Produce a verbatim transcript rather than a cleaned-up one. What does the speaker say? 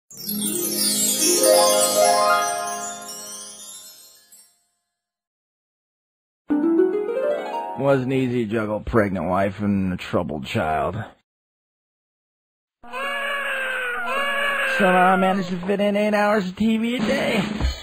Wasn't easy to juggle a pregnant wife and a troubled child. Somehow I managed to fit in eight hours of T V a day.